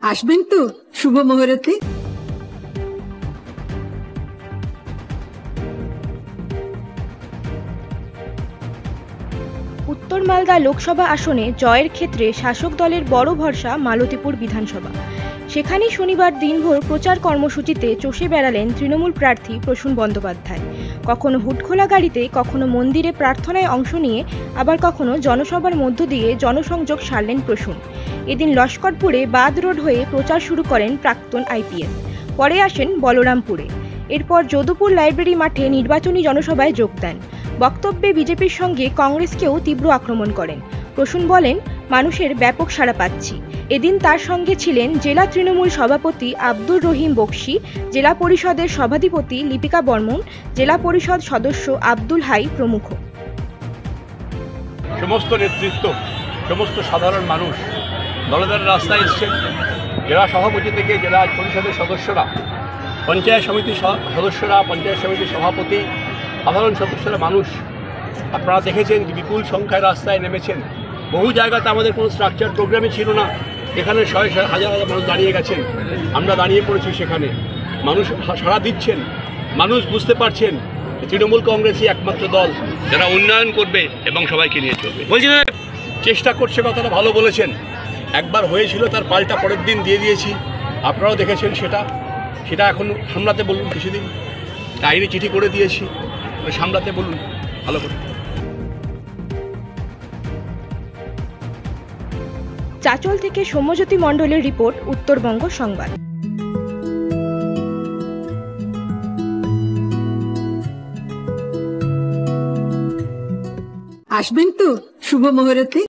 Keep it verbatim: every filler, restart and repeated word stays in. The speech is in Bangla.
আসবেন তো শুভ মুহূর্তে। উত্তর মালদা লোকসভা আসনে জয়ের ক্ষেত্রে শাসক দলের বড় ভরসা মালতীপুর বিধানসভা। সেখানেই শনিবার দিনভর প্রচার কর্মসূচিতে চষে বেড়ালেন তৃণমূল প্রার্থী প্রসূন বন্দ্যোপাধ্যায়। কখনো হুটখোলা গাড়িতে, কখনো মন্দিরে প্রার্থনায় অংশ নিয়ে, আবার কখনো জনসভার মধ্য দিয়ে জনসংযোগ সারলেন প্রসূন। এদিন লস্করপুরে বাদ রোড হয়ে প্রচার শুরু করেন প্রাক্তন আইপিএস। পরে আসেন বলরামপুরে। এরপর যদুপুর লাইব্রেরি মাঠে নির্বাচনী জনসভায় যোগ দেন। বক্তব্যে বিজেপির সঙ্গে কংগ্রেসকেও তীব্র আক্রমণ করেন। প্রসূন বলেন, মানুষের ব্যাপক সাড়া পাচ্ছি। এদিন তার সঙ্গে ছিলেন জেলা তৃণমূল সভাপতি আব্দুর রহিম বক্সি, জেলা পরিষদের সভাধিপতি লিপিকা বর্মন, জেলা পরিষদ সদস্য আব্দুল হাই প্রমুখ। সমস্ত নেতৃত্ব, সমস্ত সাধারণ মানুষ দলে দলে রাস্তায় এসছেন। জেলা সভাপতি থেকে জেলা পরিষদের সদস্যরা, পঞ্চায়েত সমিতির সদস্যরা, পঞ্চায়েত সমিতির সভাপতি, সাধারণ সদস্যরা, মানুষ আপনারা দেখেছেন বিপুল সংখ্যায় রাস্তায় নেমেছেন। বহু জায়গাতে আমাদের কোনো স্ট্রাকচার প্রোগ্রামই ছিল না, এখানে শয়ে শয়ে হাজার হাজার মানুষ দাঁড়িয়ে গেছেন, আমরা দাঁড়িয়ে পড়েছি সেখানে। মানুষ সাড়া দিচ্ছেন, মানুষ বুঝতে পারছেন তৃণমূল কংগ্রেসই একমাত্র দল যারা উন্নয়ন করবে এবং সবাইকে নিয়ে চলবে। বলছি চেষ্টা করছে, কথাটা ভালো বলেছেন। একবার হয়েছিল, তার পাল্টা পরের দিন দিয়ে দিয়েছি, আপনারাও দেখেছেন সেটা। সেটা এখন সামলাতে বলুন, কিছুদিন আইনি চিঠি করে দিয়েছি, সামলাতে বলুন ভালো করে। চাচল থেকে সৌম্যজ্যোতি মণ্ডলের রিপোর্ট, উত্তরবঙ্গ সংবাদ। আসবেন তো শুভ মুহূর্তে।